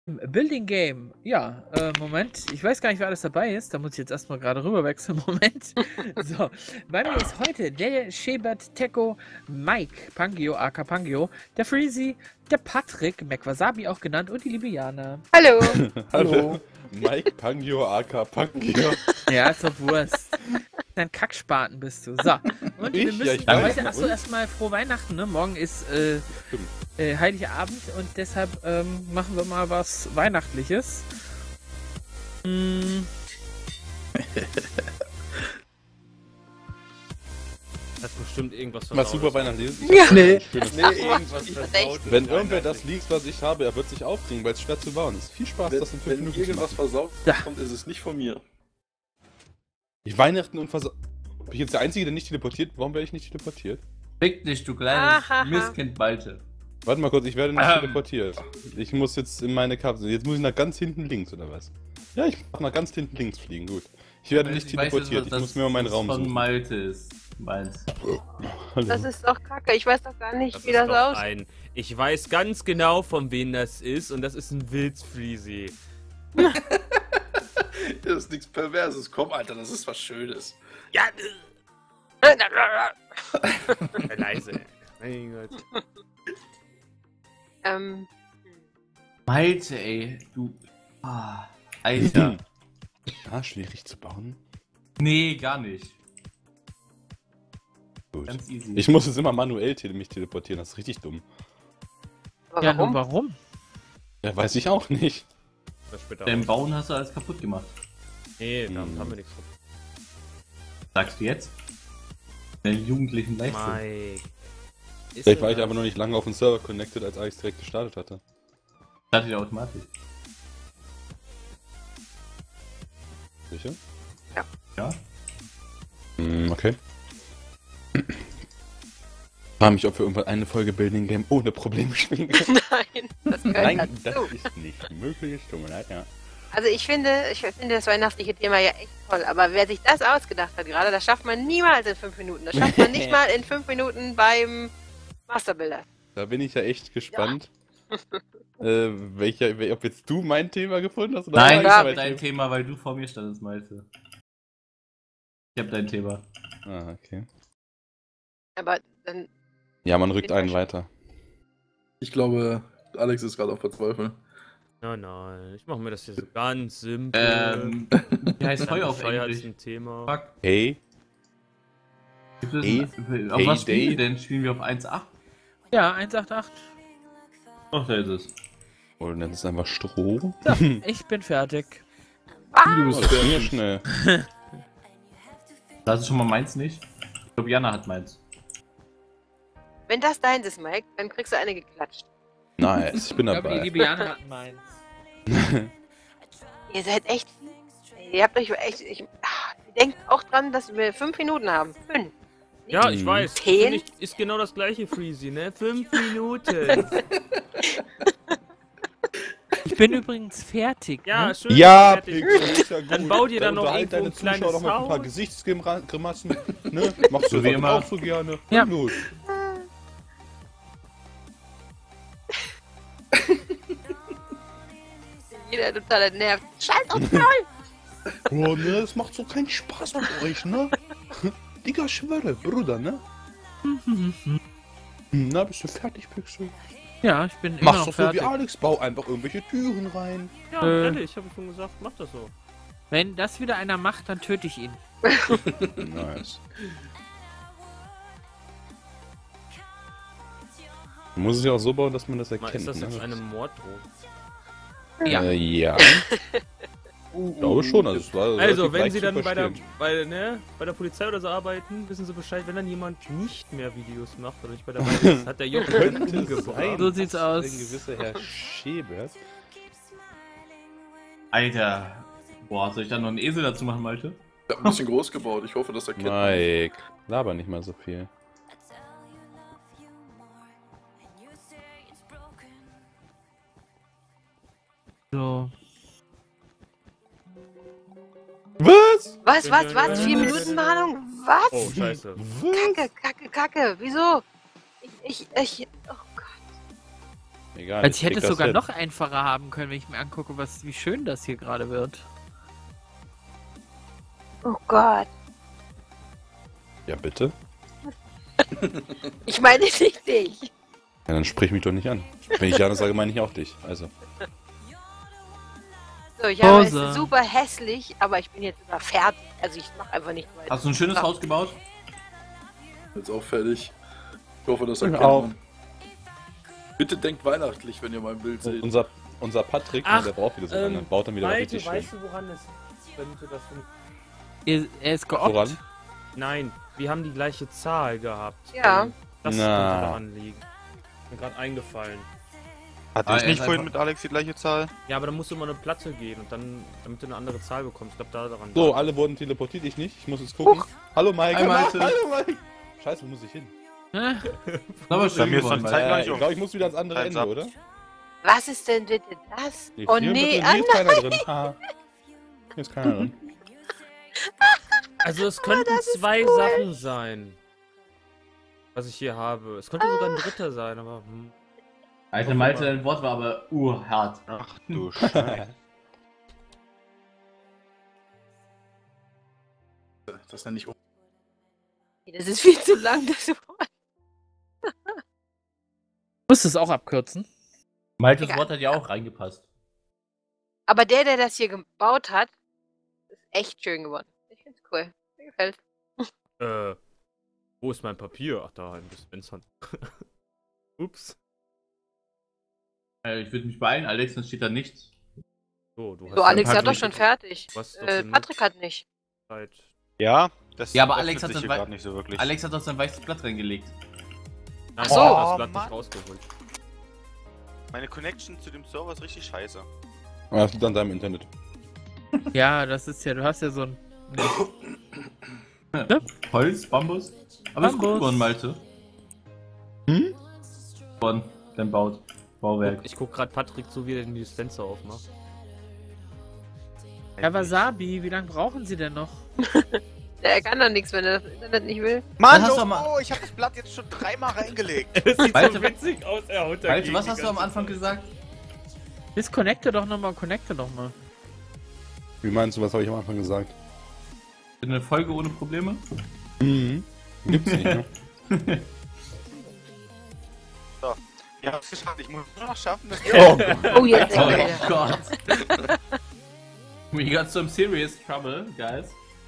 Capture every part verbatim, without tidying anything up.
Building Game. Ja, äh, Moment. Ich weiß gar nicht, wer alles dabei ist. Da muss ich jetzt erstmal gerade rüber wechseln. Moment. So. Bei mir ist heute der Shebert Teko, Mike Pangio, aka Pangio, der Freezy, der Patrick, McWasabi auch genannt, und die liebe Jana. Hallo. Hallo. Mike Pangio, aka Pangio. Ja, ist doch Wurst. Dein Kackspaten bist du. So. Und Ich? wir müssen Ja, ich weiß. heute, achso, erstmal frohe Weihnachten, ne? Morgen ist äh, äh, Heiligabend und deshalb ähm, machen wir mal was Weihnachtliches. Hm. Das ist bestimmt irgendwas Was versaut. super Weihnachtliches. Ja. Nee. Nee, irgendwas versaut. Wenn irgendwer das liest, was ich habe, er wird sich aufregen, weil es schwer zu bauen ist. Viel Spaß, Wenn, das in fünf wenn Minuten irgendwas zu machen. versaut Ja. kommt, ist es nicht von mir. Ich Weihnachten und versaut. Bin ich jetzt der Einzige, der nicht teleportiert? Warum werde ich nicht teleportiert? Fick dich, du kleines Ahaha. Mistkind Malte. Warte mal kurz, ich werde nicht Ähm. teleportiert. Ich muss jetzt in meine Kapsel. Jetzt muss ich nach ganz hinten links, oder was? Ja, ich muss nach ganz hinten links fliegen, gut. Ich werde nicht Ich weiß jetzt, teleportiert, was ich muss mir mal meinen das Raum von suchen. Malte ist. Meins. Hallo. Das ist doch kacke. Ich weiß doch gar nicht, Das wie ist das doch aussieht. ein. Ich weiß ganz genau, von wem das ist, und das ist ein Wildsfreezy. Das ist nichts Perverses. Komm, Alter, das ist was Schönes. Ja, äh, leise. Mein Gott. ähm, Malte, ey. Du. Ah, Alter. Ah, schwierig zu bauen. Nee, gar nicht. Gut. Ganz easy. Ich muss jetzt immer manuell tele mich teleportieren, das ist richtig dumm. aber Ja, nun warum? warum? Ja, weiß ich auch nicht. Das später Dein aus. Bauen hast du alles kaputt gemacht. Nee, damit Hm. haben wir nichts von. Sagst du jetzt? Deinen jugendlichen Leichtsinn. Mike. Ist Vielleicht war er ich aber noch nicht lange auf den Server connected, als Alex direkt gestartet hatte. Startet ja automatisch. Sicher? Ja? Hm, okay. Ich frage mich, ob wir irgendwann eine Folge Building Game ohne Probleme spielen können. Nein, das gehört Nein, dazu. das ist nicht möglich. Tut mir leid, ja. Also ich finde, ich finde das weihnachtliche Thema ja echt toll, aber wer sich das ausgedacht hat gerade, das schafft man niemals in fünf Minuten. Das schafft man nicht mal in fünf Minuten beim Masterbuilder. Da bin ich ja echt gespannt. äh, welcher, wel- ob jetzt du mein Thema gefunden hast oder Nein, ich meins hab mein dein Thema, weil du vor mir standest, Malte. Ich hab dein Thema. Ah, okay. Aber dann, Ja, man rückt einen weiter. Ich glaube, Alex ist gerade auf Verzweifeln. Nein, nein. Ich mache mir das hier so ganz simpel. Ähm, wie heißt Feuer auf Feuer Englisch? ist ein Thema. Fuck. Hey, Gibt es Hey. ein, auf Hey, was spielen Day. wir denn? Spielen wir auf eins Punkt acht? Ja, eins acht acht. Ach, da ist es. oder nennt es einfach Stroh? So, ich bin fertig. Du bist Oh, das ging ja fertig. schnell. Das ist schon mal meins nicht. Ich glaube, Jana hat meins. wenn das deins ist, Mike, dann kriegst du eine geklatscht. Nice, ich bin Ich glaube, die dabei. liebe Jana hat meins. Ihr seid echt, ihr habt euch echt, ich, ah, ihr denkt auch dran, dass wir fünf Minuten haben. Fünf. Ja, ich Mhm. weiß. Zehn? Finde ich, ist genau das gleiche, Freezy, ne? Fünf Minuten. Ich bin übrigens fertig. Ja, ne? schön. Ja, fertig. Pixel, ist ja gut. Dann bau dir dann noch unterhalt irgendwo deine ein kleines Zuschauer doch mit ein paar Haus. Gesichtsgrimassen. Ne? Machst du So wie doch immer. auch so gerne. Ja. Und los. Jeder total nervt. Scheiß auf Maul! Oh, ne, es macht so keinen Spaß mit euch, ne? Digga, schwöre, Bruder, ne? Na, bist du fertig, Pixel? Ja, ich bin immer Mach's noch doch so fertig. wie Alex, bau einfach irgendwelche Türen rein. Ja, Äh. ehrlich, ich habe schon gesagt, mach das so. Wenn das wieder einer macht, dann töte ich ihn. Nice. Man muss es ja auch so bauen, dass man das Mal, erkennt. ist das jetzt ne? eine Morddrohung? Ja. Äh, ja. Ich glaube schon, also es war Also, relativ wenn leicht Sie zu dann bei der, verstehen. bei, ne, bei der Polizei oder so arbeiten, wissen Sie Bescheid, wenn dann jemand nicht mehr Videos macht oder nicht bei der Wahl ist, hat der Jochen Könnte es umgebracht. sein, So sieht's dass aus. Ein gewisser Herr Schebert. Alter. Boah, soll ich da noch einen Esel dazu machen, Malte? Ich hab ein bisschen groß gebaut. Ich hoffe, das erkennt man. Mike, laber nicht mal so viel. So. Was? Was, was, was? Vier Minuten Mahnung? Was? Oh, scheiße. Was? Kacke, kacke, kacke. Wieso? Ich, ich, ich. Oh Gott. Egal. Also ich hätte krieg es das sogar hin. noch einfacher haben können, wenn ich mir angucke, was, wie schön das hier gerade wird. Oh Gott. Ja, bitte? Ich meine nicht dich. Ja, dann sprich mich doch nicht an. Wenn ich Janus sage, meine ich auch dich. Also. So, ich habe Pause. es super hässlich, aber ich bin jetzt sogar fertig. Also ich mache einfach nicht weiter. Hast du ein schönes Ja. Haus gebaut? Jetzt auch fertig. Ich hoffe, das Ich erkennt auch. man. Bitte denkt weihnachtlich, wenn ihr mein Bild seht. Unser, unser Patrick, Ach, der braucht wieder so ähm, lange. Baut dann wieder was Malte, richtig schön. weißt du, woran es ist, wenn du das... Er, er ist geoppt. Woran? Nein, wir haben die gleiche Zahl gehabt. Ja. Ähm, Das Na. könnte daran liegen. Mir gerade eingefallen. Hatte Ah, ich er nicht ist vorhin einfach- mit Alex die gleiche Zahl? Ja, aber dann musst du immer eine Platte gehen und dann, damit du eine andere Zahl bekommst. Ich glaube, da daran. So, alle wurden teleportiert, ich nicht. Ich muss jetzt gucken. Hallo Mike. Hi, Malte. Hallo Mike. Scheiße, wo muss ich hin? Hä? Aber schön mir ist geworden, das Malte. Zeit gar Äh, nicht ich um. glaube, ich muss wieder ans andere Time's Ende, up. oder? Was ist denn bitte das? Nee, Oh hier nee, ist- ah, hier ist keiner drin. Haha. Hier ist keiner drin. Also es könnten zwei Sachen sein. Was ich hier habe. Es könnte sogar ein dritter sein, aber. Hm. Alter, Malte, dein Wort war aber urhart. Ach du Scheiße. Das nenne ich um. das ist viel zu lang, das Wort. Musst du es auch abkürzen? Maltes Egal. Wort hat ja auch reingepasst. Aber der, der das hier gebaut hat, ist echt schön geworden. Ich find's cool. Mir gefällt. Äh. Wo ist mein Papier? Ach, da, ein Dispenser. Ups. Äh, ich würde mich beeilen, Alex, dann steht da nichts. So, du hast So, Alex Patrick- hat doch schon fertig. Was doch Äh, genug Patrick hat nicht. Zeit. Ja, das Ja, aber öffnet Alex hat sich das hier wei- gerade nicht so wirklich. Alex hat doch sein weißes Blatt reingelegt. Nein, Ach ich so. hab das Oh, Blatt Mann. nicht rausgeholt. Meine Connection zu dem Server ist richtig scheiße. Aber das liegt an deinem Internet. Ja, das ist ja, du hast ja so ein. Holz, Bambus. Aber ist gut Bambus. geworden, Malte. Hm? Geworden, dein Baut. Bauwerk. Ich guck gerade Patrick zu, wie er den Dispenser aufmacht. Herr Wasabi, wie lange brauchen Sie denn noch? Der kann doch nichts, wenn er das Internet nicht will. Mann, Was hast du oh, am- oh, ich habe das Blatt jetzt schon dreimal reingelegt. Es sieht Malte, so witzig aus, er haut Malte, dagegen was die hast du am ganze Anfang Zeit. gesagt? Disconnecte doch nochmal, connecte doch mal. Wie meinst du, was habe ich am Anfang gesagt? Eine Folge ohne Probleme? Mhm. Gibt's nicht, ne? Ich hab's geschafft, ich muss nur noch schaffen, dass Oh Gott. Oh, jetzt Oh denkt er. Gott. We got some serious trouble, guys.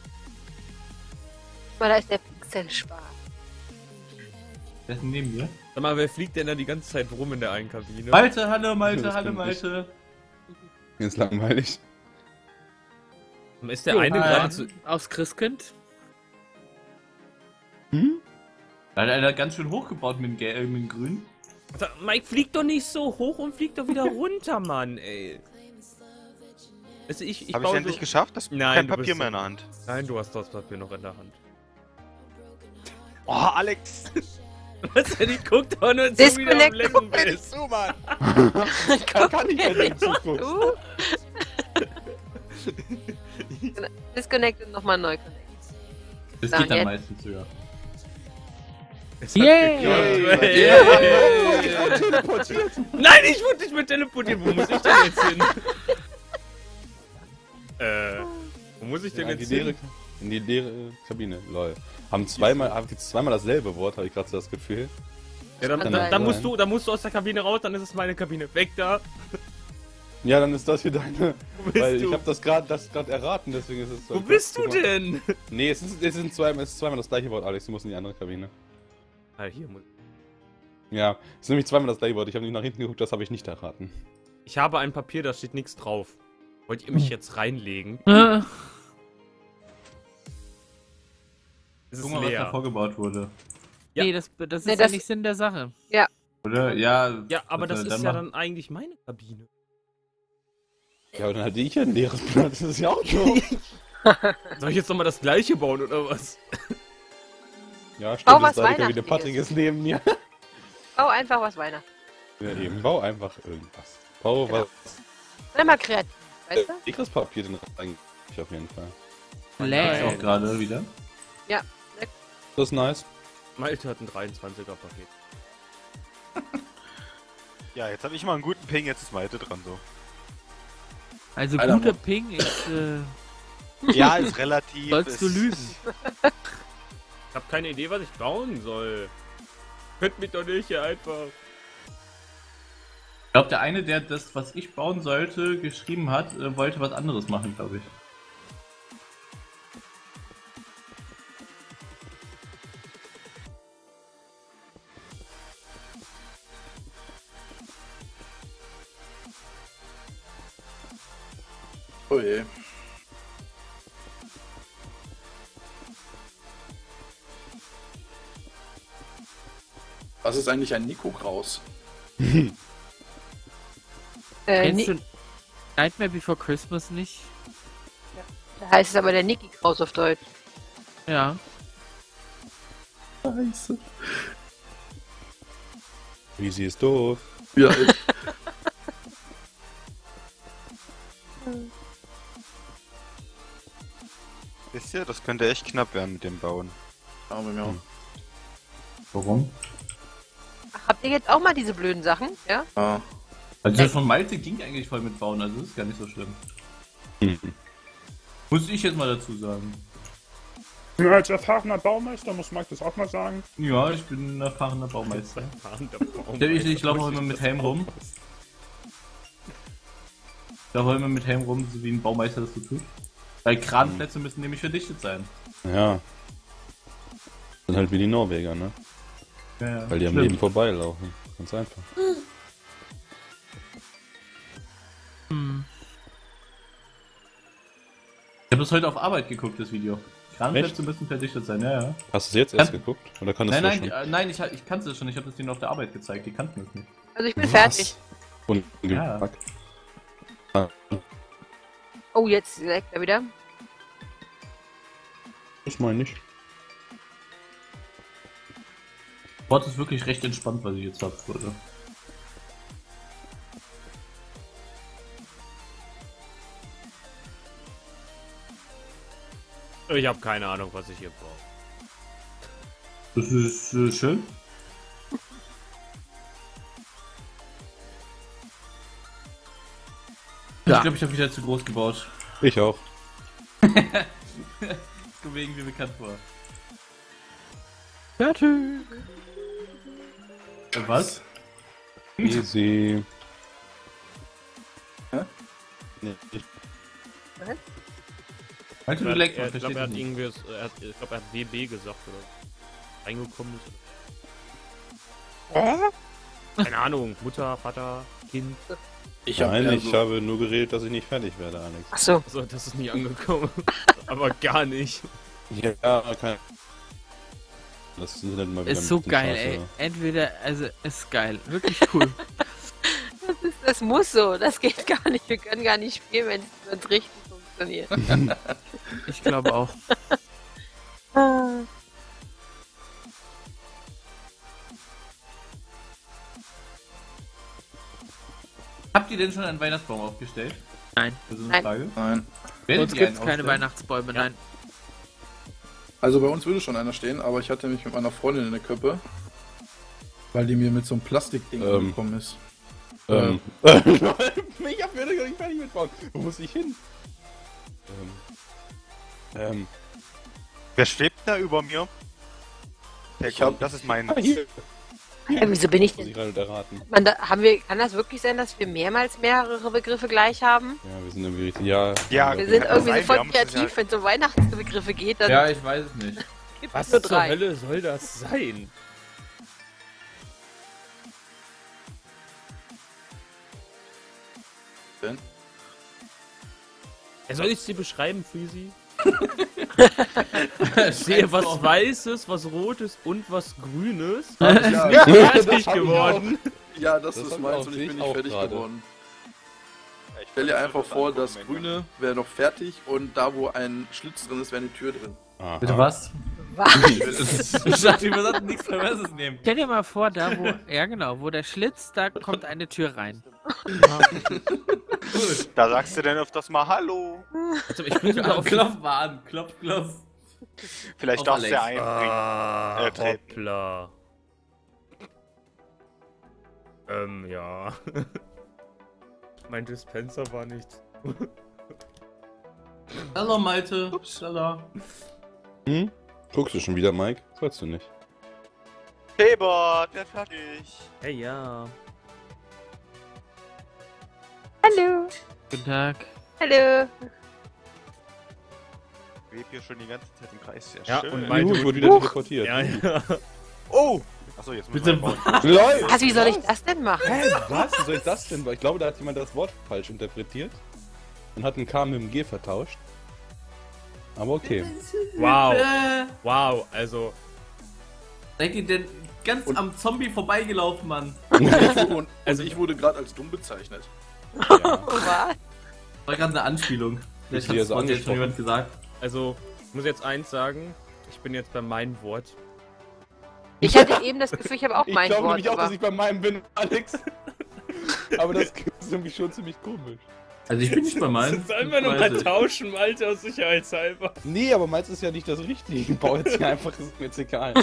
Mal, da ist der Pixelspar. Wer ist denn neben mir? Sag mal, wer fliegt denn da die ganze Zeit rum in der einen Kabine? Malte, hallo Malte, Das hallo bin ich. Malte. Mir ist langweilig. Ist der Jo, eine äh, gerade zu. Aufs Christkind? Hm? Da hat einer ganz schön hochgebaut mit dem, Gel äh, mit dem Grün. Sag, Mike, flieg doch nicht so hoch und flieg doch wieder runter, Mann, ey. Also ich, ich Habe ich baue endlich so... geschafft? Das Nein, kein du Papier bist- mehr in der Hand. Nein, du hast das Papier noch in der Hand. Oh, Alex! Was denn? Ich guck doch nur zu, wie du am Disconnect. Lecken Wenn ich bist. zu, Mann! Kann, kann ich nicht, wenn du zuguckst. Uh. Disconnect und nochmal neu connect. Das Dann geht dann jetzt. meistens sogar. Es hat Yay! geklappt. Yay! Yay! Teleportiert. Nein, ich wurde nicht mehr teleportiert. Wo muss ich denn jetzt hin? äh, wo muss ich denn Ja, in, die jetzt leere, hin? in die leere Kabine, lol. Haben zweimal, haben jetzt zweimal dasselbe Wort, habe ich gerade so das Gefühl. Ja, dann, kann dann, sein. dann, musst du, dann musst du aus der Kabine raus, dann ist es meine Kabine. Weg da! Ja, dann ist das hier deine. Wo bist Weil du? ich habe das gerade das grad erraten, deswegen ist es so. Wo bist du Guck mal. denn? Nee, es ist, es, sind zweimal, es ist zweimal das gleiche Wort, Alex. Du musst in die andere Kabine. Ah, hier muss. Ja, es ist nämlich zweimal das gleiche Wort. Ich habe nicht nach hinten geguckt, das habe ich nicht erraten. Ich habe ein Papier, da steht nichts drauf. Wollt ihr mich jetzt reinlegen? Äh, Es ist Guck mal, was da leer. vorgebaut wurde. Ja. Nee, das, das ist Nee, ja das- nicht Sinn der Sache. Oder? Ja. Ja, aber das was ist soll er ja machen? dann eigentlich meine Kabine. Ja, aber dann hatte ich ja ein leeres Blatt. Das ist ja auch so. Soll ich jetzt nochmal das gleiche bauen oder was? Ja, Bau stimmt. was Das ist deine Kabine. Weihnachtliches. Patrick ist neben mir. Bau einfach was Weihnachten. Ja, eben. Bau einfach irgendwas. Bau Genau. was. Sei mal kreativ, weißt du? Dickes Papier den eigentlich auf jeden Fall. Ich Läh. auch gerade wieder. Das ist nice. Malte hat ein dreiundzwanziger Paket. Ja, jetzt habe ich mal einen guten Ping, jetzt ist Malte dran so. Also Alter, guter Mann. Ping ist, äh, Ja, ist relativ. sollst du ist- lügen. Ich habe keine Idee, was ich bauen soll. Könnt mich doch nicht hier einfach. Ich glaube, der eine, der das, was ich bauen sollte, geschrieben hat, äh, wollte was anderes machen, glaube ich. Oh je. Was ist eigentlich ein Nico Kraus? Äh, Kennst Ni du Nightmare Before Christmas nicht? da heißt es aber der Niki Kraus auf Deutsch. Ja. Scheiße. Easy ist doof. Ja, ich, Wisst ihr, das könnte echt knapp werden mit dem Bauen. aber mir auch. Warum? Ach, habt ihr jetzt auch mal diese blöden Sachen? Ja? Ah. Also das von Malte ging eigentlich voll mit bauen, also das ist gar nicht so schlimm. Mhm. Muss ich jetzt mal dazu sagen. Ja, als erfahrener Baumeister muss Mike das auch mal sagen. Ja, ich bin ein erfahrener Baumeister. Fahrender Baum. Ja, ich, ich laufe auch immer mit Helm rum. Ich laufe auch immer mit Helm rum, so wie ein Baumeister das so tut. Weil Kranplätze müssen nämlich verdichtet sein. Ja. Sind halt wie die Norweger, ne? Ja, ja. Weil die am Schlimm. Leben vorbeilaufen. Ganz einfach. Hm. Ich habe das heute auf Arbeit geguckt, das Video. Kranplätze müssen verdichtet sein, ja, ja. Hast du es jetzt erst Kann- geguckt? Oder kann das Nein, nein, die, schon? äh, nein, ich, ich kannte das schon, ich habe das denen auf der Arbeit gezeigt, die kannten das nicht. Also ich bin fertig. Und Ja. Ah, Oh, jetzt leckt er wieder. das meine ich. Sport ist wirklich recht entspannt, was ich jetzt habe, Leute. Ich habe keine Ahnung, was ich hier brauche. Das ist äh, schön. Ja. Ich glaube, ich habe wieder zu groß gebaut. Ich auch. Das kommt mir irgendwie bekannt vor. Fertig. Äh, was? Easy. Hä? Nee, ich Meinst du, du Er, leckst er, was? ich glaube, er hat Verstehst du irgendwie, er hat, ich glaube, er hat W B gesagt oder reingekommen ist. Hä? Keine Ahnung, Mutter, Vater, Kind. Ich hab Nein, eher ich so- habe nur geredet, dass ich nicht fertig werde, Alex. Achso. Also, das ist nie angekommen. Aber gar nicht. Ja, kein. Das sind halt mal wieder Ist so ein bisschen geil, scheiße. ey. Entweder, also, ist geil. Wirklich cool. Das, ist, das muss so. Das geht gar nicht. Wir können gar nicht spielen, wenn es richtig funktioniert. Ich glaube auch. Ah. Habt ihr denn schon einen Weihnachtsbaum aufgestellt? Nein. Das ist eine Nein. Frage. Nein. Bei Werdet uns ihr gibt einen es keine aufstellen? Weihnachtsbäume, nein. Also bei uns würde schon einer stehen, aber ich hatte mich mit meiner Freundin in der Köppe, weil die mir mit so einem Plastikding Ähm. angekommen ist. Ähm. ich hab mir doch nicht fertig mitbauen. Wo muss ich hin? Ähm. Ähm. Wer schwebt da über mir? Der Ich hab- kommt, das ist mein. Ah, hier. Ja, wieso bin ich Muss denn? ich gerade erraten. Man, da, haben wir, kann das wirklich sein, dass wir mehrmals mehrere Begriffe gleich haben? Ja, wir sind irgendwie richtig. Ja. Ja, Wir Kann sind das irgendwie sein? so Wir voll haben uns das kreativ, wenn es um Weihnachtsbegriffe geht, dann Ja, ich weiß es nicht. gibt Was es nur zur drei. Hölle soll das sein? Denn? Er soll ich dir beschreiben, Freezy? Ich sehe was Weißes, was Rotes und was Grünes. Ja, Ich bin fertig das hab ich geworden. ja, das, Das ist hab ich meins auch, und sehe ich bin ich nicht auch fertig gerade. geworden. Stell dir einfach vor, das Grüne wäre noch fertig und da, wo ein Schlitz drin ist, wäre eine Tür drin. Aha. Bitte was? Was? Ich dachte, wir sollten nichts Perverses nehmen. Stell dir mal vor, da wo, ja genau, wo der Schlitz, da kommt eine Tür rein. Da sagst du denn öfters mal Hallo. Also ich bin sogar auf Klopf mal an, klopf, klopf. Vielleicht Auf darfst du ja Alex. einbringen. Ah, Äh, treten. hoppla. Ähm, ja. Mein Dispenser war nicht. Hallo Malte. Ups. Hallo. Hm? Guckst du schon wieder, Mike? Sollst du nicht. Keyboard, der fertig. Hey, ja. Hallo. Guten Tag. Hallo. Ich lebe hier schon die ganze Zeit im Kreis. Sehr Ja, schön. und Juhu, mein ich wurde wieder teleportiert. Ja, ja. Oh! Achso, jetzt muss Bitte. ich bauen. LOL! Was, wie soll ich das denn machen? Hä, was? Wie soll ich das denn? Ich glaube, da hat jemand das Wort falsch interpretiert und hat ein K mit dem G vertauscht. Aber okay. Wow. Äh, Wow, also. seid ihr denn ganz Und- am Zombie vorbeigelaufen, Mann? Und, also ich wurde gerade als dumm bezeichnet. Ja. Oh, was? War gerade eine Anspielung. Vielleicht Ist dir hat so das Wort jetzt schon angesprochen? jemand gesagt. Also, ich muss jetzt eins sagen. Ich bin jetzt bei meinem Wort. Ich hatte eben das Gefühl, ich habe auch Ich mein glaube Wort. nämlich auch, aber- dass ich bei meinem bin, Alex. Aber das ist irgendwie schon ziemlich komisch. Also ich bin nicht bei meinem. Sollen wir nochmal tauschen, Alter, aus Sicherheitshalber? Nee, aber meins ist ja nicht das Richtige. Ich baue jetzt hier einfach, ist mir jetzt egal.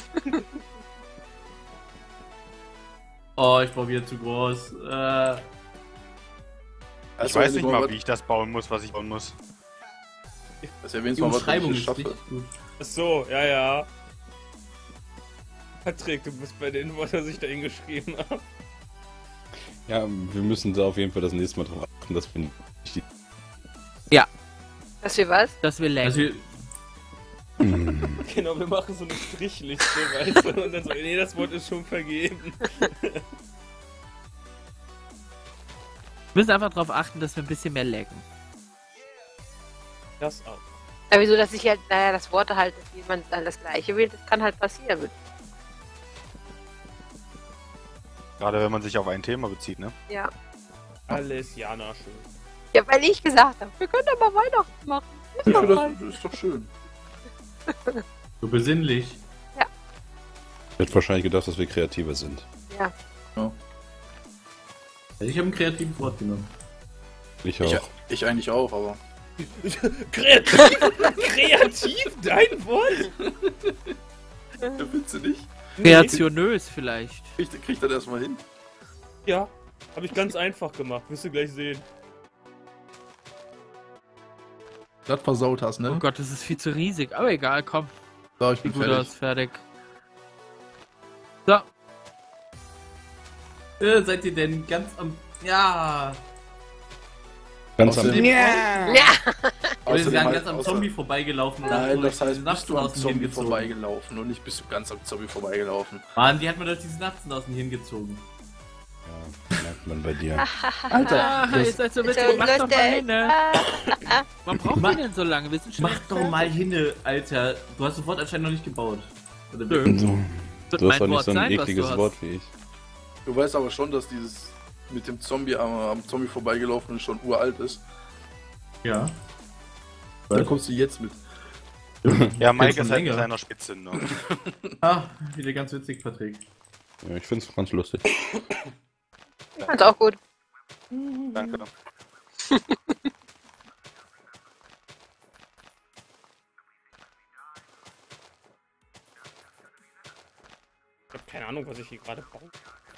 Oh, ich war wieder zu groß. Äh, Ich weiß nicht mal, wie ich das bauen muss, was ich bauen muss. Das erwähnt die mal, was ich Umschreibung hier ist schaffe. richtig gut. Ach so, ja, ja. Patrick, du bist bei den Worten, was ich da hingeschrieben habe. Ja, wir müssen da auf jeden Fall das nächste Mal drauf achten, dass wir nicht die... Dass wir was? Dass wir lernen. Also, wir- Genau, wir machen so eine Strichliste, weißt du, und dann so, nee, das Wort ist schon vergeben. Wir müssen einfach darauf achten, dass wir ein bisschen mehr laggen. Das auch. Ja, wieso, dass ich halt, naja, das Wort halt, dass jemand dann das gleiche wählt, das kann halt passieren. Gerade wenn man sich auf ein Thema bezieht, ne? Ja. Alles Jana schön. Ja, weil ich gesagt habe, wir können doch mal Weihnachten machen. Ist Ich doch finde, mal. das ist doch schön. so besinnlich. Ich hätte wahrscheinlich gedacht, dass wir kreativer sind. Ja. Also ich habe ein kreatives Wort genommen. Ich Ich, auch. ich eigentlich auch, aber. Kreativ? Kreativ? Dein Wort? Ja, findest du nicht? Kreationös vielleicht. Kriegt krieg das erstmal hin. Ja, habe ich ganz einfach gemacht, wirst du gleich sehen. Das versaut hast, Oh ne? Gott, das ist viel zu riesig. Aber egal, komm. So, ich Sieht bin gut fertig. aus, fertig. So, Äh, seid ihr denn ganz am... Ja... Ganz am Außerdem- Ja. Ich würde Außerdem sagen, halt- ganz am außer- Zombie vorbeigelaufen. und Nein, so das durch heißt, diese bist du am Napsen Zombie hingezogen. vorbeigelaufen und nicht bist du ganz am Zombie vorbeigelaufen. Mann, die hat mir durch diese Napsen außen hingezogen. Ja, merkt man bei dir. Alter, ah, ihr das, seid so So witzig. Mach doch mal lustig. hin, ne? Ah. Man braucht Mach- die denn so lange? Wir sind schon Mach doch mal hinne, Alter. Du hast das Wort anscheinend noch nicht gebaut. Oder Nö. Du, Wird du hast mein doch nicht Wort so ein sein, was du ekliges hast. Wort wie ich. du weißt aber schon, dass dieses mit dem Zombie am, am Zombie vorbeigelaufen schon uralt ist. Ja. Da kommst du jetzt mit. Ja, Mike schon ist halt länger. mit seiner Spitze, ne? Ah, wieder ganz witzig, Patrick. Ja, ich find's ganz lustig. Ich fand's auch gut. Danke. Ich habe keine Ahnung, was ich hier gerade baue.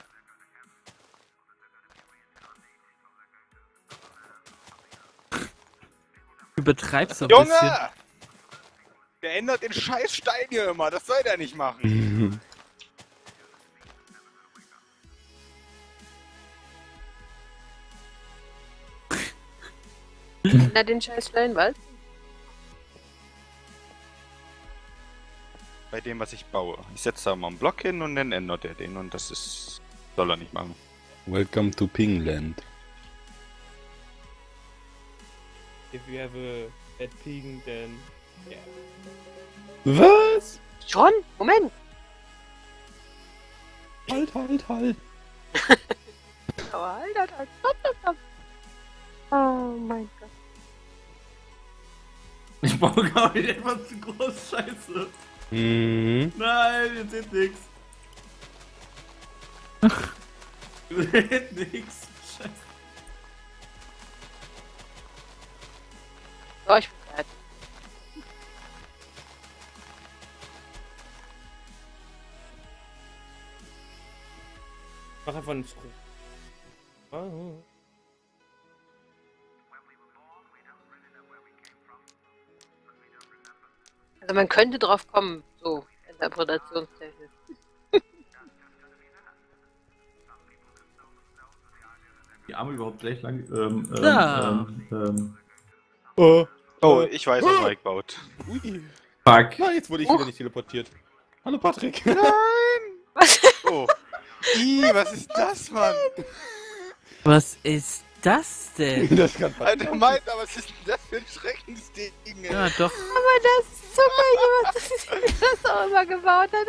Du betreibst so ein Junge! bisschen. Der ändert den scheiß Stein hier immer, das soll der nicht machen. Na, den scheiß Steinwald. Bei dem, was ich baue. Ich setze da mal einen Block hin und dann ändert er den und das ist... soll er nicht machen. Welcome to Pingland. If you have a bad ping, then... Yeah. Was? Schon? Moment. Halt, halt, halt. Oh, Alter, Alter, Alter. Oh mein Gott. Ich baue gar nicht etwas zu groß, scheiße. Mhm. Nein, jetzt ist nix. Jetzt nix. Scheiße. So, ich bin bereit. Mach einfach einen Screw. Also man könnte drauf kommen, so interpretationstechnisch. Die Arme überhaupt gleich lang. Ähm, ähm, Ja. ähm, ähm. Oh, Oh, ich weiß, was Mike baut. ui. Fuck. Na, jetzt wurde ich wieder nicht teleportiert. Hallo Patrick. Was? Oh. Ih, was ist das, Mann? Was ist das denn? Das kann Patrick. Alter, meint, aber was ist denn das für ein Schreckensding, ey? Ja, doch. Aber das ist so geil, was das auch immer gebaut hat.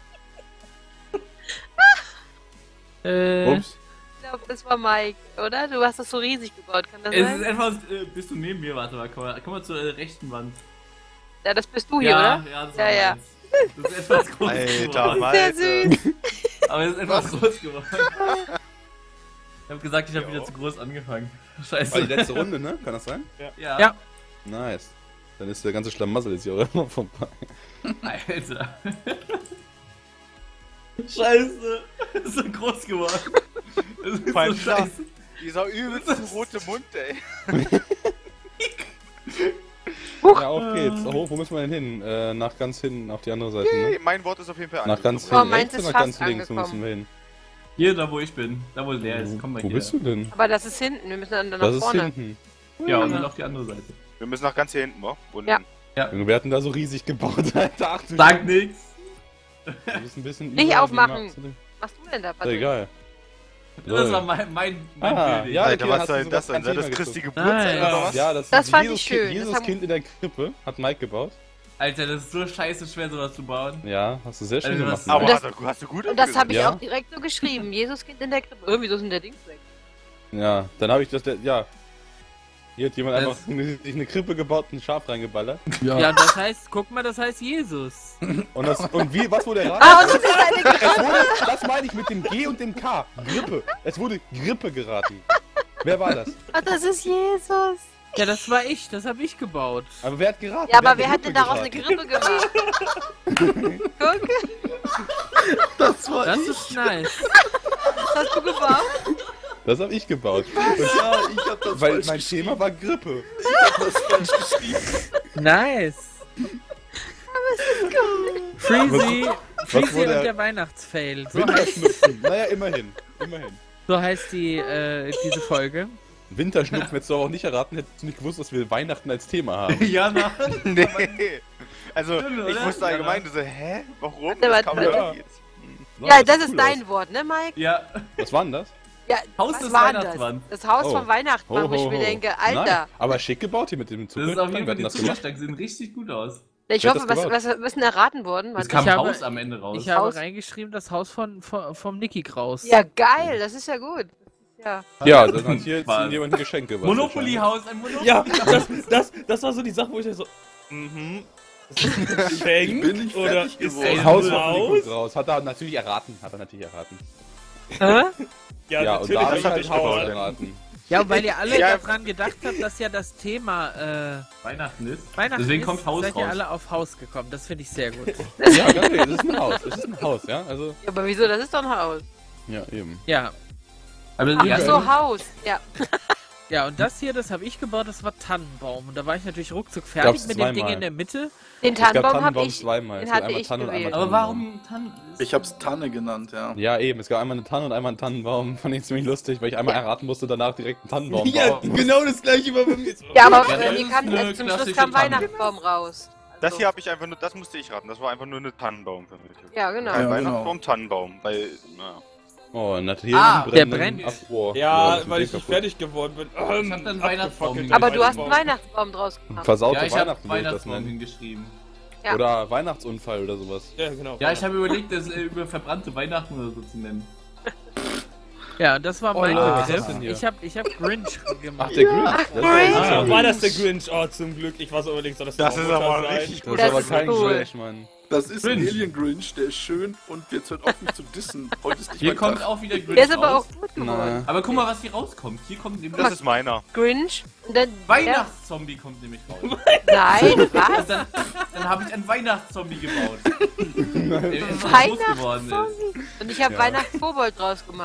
Äh, Ups. Ich glaube, das war Mike, oder? Du hast das so riesig gebaut, kann das Es sein? ist etwas. Äh, bist du neben mir? Warte mal, komm mal, komm mal zur äh, rechten Wand. Ja, das bist du hier, ja, oder? ja, das Ja, war ja. meins. Das ist etwas groß Alter, geworden. Malte. Sehr süß. Aber es ist etwas groß geworden. Ich hab gesagt, ich habe wieder zu groß angefangen. Scheiße. War die letzte Runde, ne? Kann das sein? Ja. Ja. Nice. Dann ist der ganze Schlamassel jetzt hier auch immer vorbei. Alter. Scheiße. Das ist so groß geworden. Das ist Mein so scheiße. Dieser übelste rote Mund, ey. Ja, auf geht's. Oh, wo müssen wir denn hin? Äh, nach ganz hinten, auf die andere Seite, Okay, ne? mein Wort ist auf jeden Fall Nach ganz Oh, hinten meins rechts ist oder nach fast ganz links, wo müssen angekommen. wir hin? Hier, da wo ich bin. Da wo der ist. Komm mal Wo hier. bist du denn? Aber das ist hinten, wir müssen dann nach Das ist vorne. hinten. Ja, und dann auf die andere Seite. Wir müssen nach ganz hier hinten, wa? Unten. Ja. Junge, wir hatten da so riesig gebaut, Alter. Ach, du Sag nix. Du bist ein bisschen Nicht überall, aufmachen. wie machst du denn? Was machst du denn da, Ist Patrick? egal. Das war mein, mein, mein Ah, Bild. ja. Alter, okay, was hast soll du denn das sogar sein? Sei das kein Christi Nein. Geburtstag oder was? Ja, das, Das ist fand ich Jesus, schön. Das Jesus haben- Kind in der Krippe. Hat Mike gebaut. Alter, das ist so scheiße schwer, sowas zu bauen. Ja, hast du sehr schön Also, gemacht. was- Aber Mike. das- hast, du, hast du gut Und das habe ich Ja. auch direkt so geschrieben. Jesuskind in der Krippe. Irgendwie so sind der Dings weg. Ja, dann habe ich das, ja. Hier hat jemand Das- einfach sich eine Krippe gebaut und ein Schaf reingeballert. ja, das heißt, guck mal, das heißt Jesus. Und, das, und wie, was wurde Ah, erraten? und das ist eine Krippe. Es wurde, das meine ich mit dem G und dem K. Grippe. Es wurde Grippe geraten. Wer war das? Ach, das ist Jesus. Ja, das war ich, das habe ich gebaut. Aber wer hat geraten? Ja, aber eine wer hat Grippe denn daraus eine geraten? Grippe gemacht? Guck, Das war Das ich. ist nice. was hast du gebaut? Das habe ich gebaut. Ja, ich hab das Weil falsch mein geschrieben. Thema war Grippe. Ich hab das falsch geschrieben. Nice. Freezy, Freezy wurde und der- der Weihnachtsfail. So heißt, Winterschnupfen. Naja, immerhin. Immerhin. so heißt die, äh, diese Folge. Winterschnupfen hättest du aber auch nicht erraten, hättest du nicht gewusst, dass wir Weihnachten als Thema haben. Ja, na. Nee. Also, Stimmt, ich oder? wusste Ja, allgemein, du so, hä? Warum? Warte, Das warte, kam warte. doch jetzt. Ja, das ist cool dein aus. Wort, ne, Mike? Ja. Was war denn das? Ja, Haus was des war denn Weihnachtsmann. Das? Das Haus Oh. vom Weihnachtsmann, wo ich mir denke, Alter. Nein, aber schick gebaut hier mit dem Das Zucker. ist auf jeden Fall Wir die hatten das gemacht. Zuckerstangen, sehen richtig gut aus. Ich Wer hat hoffe, das was, gebaut? was, was ist denn erraten worden? Es Warte. kam Ich habe- Haus am Ende raus. Ich habe Haus- reingeschrieben, das Haus von, von, vom Niki Kraus. Ja, geil, das ist ja gut. Ja. Ja, dann hat hier jetzt Was? jemand ein Geschenk gebaut. Monopoly-Haus, ein Monopoly. Ja, das, das, das war so die Sache, wo ich so. Mhm. Geschenk Bin ich oder fertig ist geworden. ein Haus Haus? von Nico raus. Hat er natürlich erraten. Hat er natürlich erraten. Hä? Ja, Ja, und natürlich da habe hab ich halt ich Haus Haus. erraten. Ja, und weil ihr alle Ja. daran gedacht habt, dass ja das Thema äh, Weihnachten ist. Weihnachten Deswegen ist, kommt Haus seid ihr raus. alle auf Haus gekommen. Das finde ich sehr gut. Ja, ganz ehrlich, das ist ein Haus. Das ist ein Haus, ja? Also, Ja, aber wieso? Das ist doch ein Haus. ja, eben. Ja, Aber Ach ja, so, Haus. Ja. ja, und das hier, das habe ich gebaut, das war Tannenbaum. Und da war ich natürlich ruckzuck fertig Gab's mit dem Ding zweimal. in der Mitte. Den Es gab Tannenbaum habe Tannenbaum ich. zweimal. Den Es gab hatte einmal ich Tanne und einmal gewählt. aber warum Tannen? Ich hab's Tanne genannt, ja. Ja, eben. Es gab einmal eine Tanne und einmal einen Tannenbaum. Fand ich ziemlich lustig, weil ich einmal erraten musste, danach direkt einen Tannenbaum Ja, bauen. genau das gleiche war bei mir. Ja, aber Ja, äh, das die ist kam, eine äh, zum Schluss klassische kam Tanne. Weihnachtsbaum raus. Das Also, hier habe ich einfach nur, das musste ich raten. Das war einfach nur eine Tannenbaum für mich. Ja, genau. Kein Ja, Weihnachtsbaum, Tannenbaum. Weil, naja. Oh, und hat hier Ah, einen der brennenden brennt. Abrohr. Ja, das ist weil ich kaputt. nicht fertig geworden bin. Ich hab dann Weihnachtsbaum Abgefuckt. Aber du hast einen Weihnachtsbaum. Weihnachtsbaum draus gemacht. Versaute Ja, ich habe Weihnachten, würde ich das Weihnachtsbaum nennen. hingeschrieben. Ja. Oder Weihnachtsunfall oder sowas. Ja, genau. Ja, ich habe überlegt, das äh, über verbrannte Weihnachten oder so zu nennen. Ja, und das war mein Leute, was ist Begriff. das denn hier? Ich habe ich hab Grinch gemacht. Ach, der Grinch. Das ist Grinch. aber- Ah, war das der Grinch? Oh, zum Glück. Ich war so unbedingt so, das Das ist aber sein. richtig Das gut. ist Das aber ist kein cool. Grinch, Mann. Das ist ein Grinch. Alien Grinch, der ist schön und jetzt hört auf mich zu dissen. Heute ist nicht Hier mein kommt Tag. auch wieder Grinch Der ist aber raus. auch gut geworden. Na. Aber guck mal, was hier rauskommt. Hier kommt nämlich Das ist meiner. Grinch. Und dann, Weihnachtszombie kommt nämlich raus. Ja, nein, was? dann dann habe ich einen Weihnachtszombie gebaut. Der etwas groß geworden ist. Und ich habe Ja. Weihnachtskobold draus gemacht.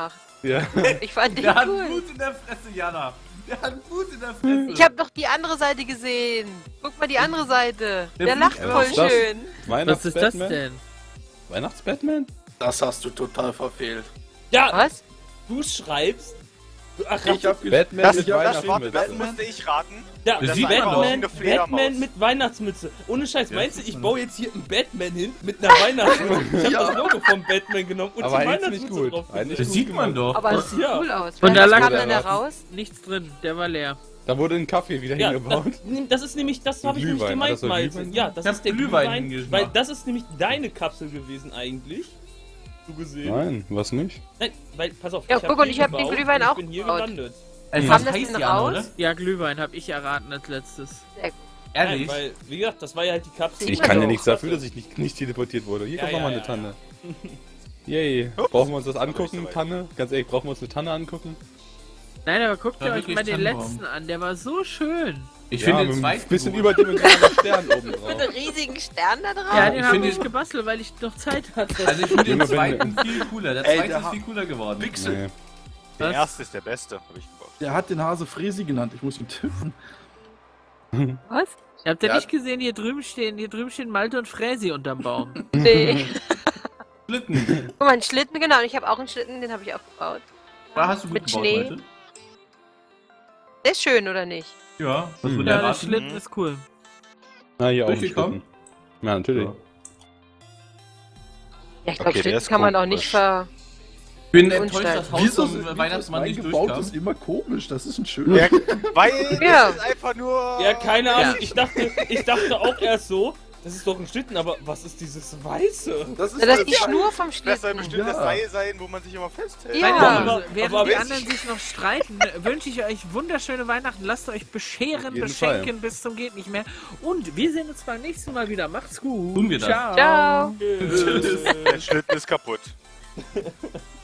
Ja. Ich fand den Der hat cool. Blut in der Fresse, Jana. Der hat Blut in der Fresse. Ich habe doch die andere Seite gesehen. Guck mal die andere Seite. Der Der lacht Blut- voll Was ist das? schön. Was ist das Weihnachts-Batman? denn? Weihnachts-Batman? Das hast du total verfehlt. Ja, Was? du schreibst. Ach, Ich hab Batman Das, mit das, Weihnachtsmütze. warte, das musste ich raten. ja, Das das sieht man doch. Batman, Eine Fledermaus. Batman mit Weihnachtsmütze. Ohne Scheiß, Ja, meinst du, das ich sieht baue jetzt hier einen Batman hin mit einer Weihnachtsmütze? Ich hab Ja. das Logo vom Batman genommen und Aber die eigentlich Weihnachtsmütze nicht gut. drauf. Eigentlich Das gut sieht man gemacht. doch. Aber es sieht Ja. cool aus. Und da Was lag kam denn da erwarten. raus? Nichts drin, der war leer. Da wurde ein Kaffee wieder Ja, hingebaut. das, das ist nämlich, das habe ich nämlich Glühwein. Hat gemeint, das so Malte. Glühwein? Ja, das Ich ist hab der Glühwein Glühwein, hingemacht. weil das ist nämlich deine Kapsel gewesen eigentlich. So gesehen. Nein, was nicht? Nein, weil, pass auf. Ja, hab guck, und hier ich hab den gebaut Glühwein und auch Ich bin hier gebaut. gelandet. Ey, Kam was das heißt denn die Anna, raus? oder? Ja, Glühwein habe ich erraten als letztes. Sehr gut. Nein, Ehrlich? weil, wie gesagt, das war ja halt die Kapsel. Ich Ja, kann ja doch. nichts dafür, dass ich nicht, nicht teleportiert wurde. Hier Ja, kommt ja, nochmal ja, eine Tanne. Yay. Brauchen wir uns das angucken, Tanne? Ganz ehrlich, brauchen wir uns eine Tanne angucken? Nein, aber guckt Ja, ihr euch wirklich mal den Tannenbaum. letzten an, der war so schön. Ich Ja, finde mit den einem zweiten bisschen gut. überdimensionaler Stern oben So drauf. einen riesigen Stern da drauf. Ja, den ich habe finde- ich gebastelt, weil ich noch Zeit hatte. Also ich finde den Junge, wenn- zweiten viel cooler. Der Ey, zweite der ist hat- viel cooler geworden. Pixel. Nee. Der Was? erste ist der beste, habe ich gebaut. Der hat den Hase Fresi genannt. Ich muss ihn tippen. Was? Habt ihr Ja. nicht gesehen, hier drüben stehen, hier drüben stehen Malte und Fräsi unterm Baum. Nee. Schlitten. Guck mal, einen Schlitten, genau. Und ich habe auch einen Schlitten, den habe ich auch gebaut. Da hast du gut Mit gebaut, Schnee. Leute. Der ist schön, oder nicht? Ja, was Hm. würde Ja, der erwarten? Schlitten ist cool. Ah, hier auch ein Durchgekommen? Schlitten. Ja, natürlich. Ja. Ja, ich glaube, Okay, der Schlitten ist kann man auch komisch. nicht ver... Ich bin Unstein. enttäuscht, dass Haus Wieso vom ist Weihnachtsmann nicht gebaut durchkam. ist immer komisch. Das ist ein schöner. Ja, weil Ja. das ist einfach nur... Ja, keine Ahnung. Ja. Ich dachte, ich dachte auch erst so, das ist doch ein Schlitten, aber was ist dieses Weiße? Das ist Ja, das ist die das- Schnur vom Das soll ein Schlitten. bestimmtes Ja. Seil sein, wo man sich immer festhält. Ja. Meine aber- Lieben, während aber- die anderen sich noch streiten, wünsche ich euch wunderschöne Weihnachten. Lasst euch bescheren, Auf jeden beschenken bis zum geht nicht mehr. Und wir sehen uns beim nächsten Mal wieder. Macht's gut. Tun wir das. Ciao. Ciao. Der Schlitten ist kaputt.